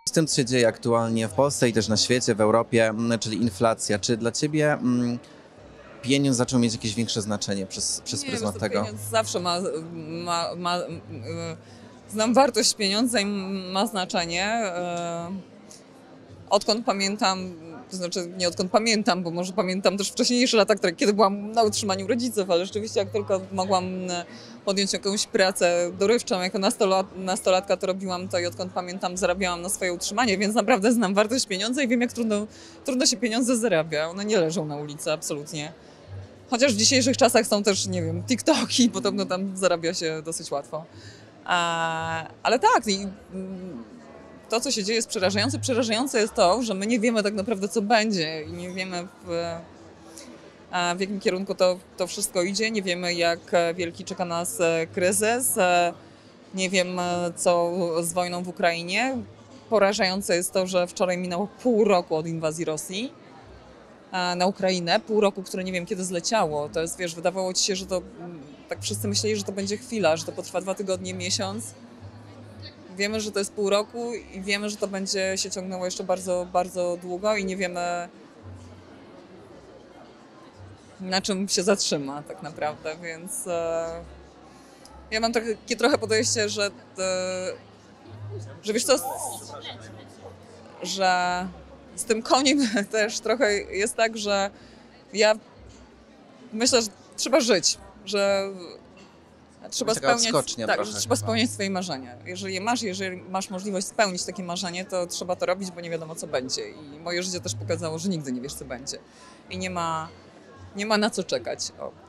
Z tym, co się dzieje aktualnie w Polsce i też na świecie, w Europie, czyli inflacja, czy dla ciebie pieniądz zaczął mieć jakieś większe znaczenie przez Nie, wiesz pryzmat co, tego? pieniądz zawsze znam wartość pieniądza i ma znaczenie. Odkąd pamiętam, to znaczy nie odkąd pamiętam, bo może pamiętam też wcześniejsze lata, kiedy byłam na utrzymaniu rodziców, ale rzeczywiście jak tylko mogłam podjąć jakąś pracę dorywczą, jako nastolatka to robiłam to i odkąd pamiętam zarabiałam na swoje utrzymanie, więc naprawdę znam wartość pieniądza i wiem, jak trudno się pieniądze zarabia. One nie leżą na ulicy, absolutnie. Chociaż w dzisiejszych czasach są też, nie wiem, TikToki, podobno tam zarabia się dosyć łatwo. Ale tak, to, co się dzieje, jest przerażające. Przerażające jest to, że my nie wiemy tak naprawdę, co będzie i nie wiemy, w jakim kierunku to wszystko idzie. Nie wiemy, jak wielki czeka nas kryzys. Nie wiem, co z wojną w Ukrainie. Porażające jest to, że wczoraj minęło pół roku od inwazji Rosji na Ukrainę. Pół roku, które nie wiem, kiedy zleciało. To jest, wiesz, wydawało ci się, że to tak wszyscy myśleli, że to będzie chwila, że to potrwa 2 tygodnie, miesiąc. Wiemy, że to jest pół roku i wiemy, że to będzie się ciągnęło jeszcze bardzo, bardzo długo i nie wiemy, na czym się zatrzyma tak naprawdę, więc ja mam takie trochę podejście, że wiesz co, że z tym koniem też trochę jest tak, że ja myślę, że trzeba żyć, że trzeba Taka spełniać, odskocznia tak, trochę że trzeba chyba. spełniać swoje marzenia. Jeżeli masz możliwość spełnić takie marzenie, to trzeba to robić, bo nie wiadomo, co będzie. I moje życie też pokazało, że nigdy nie wiesz, co będzie. I nie ma na co czekać. O.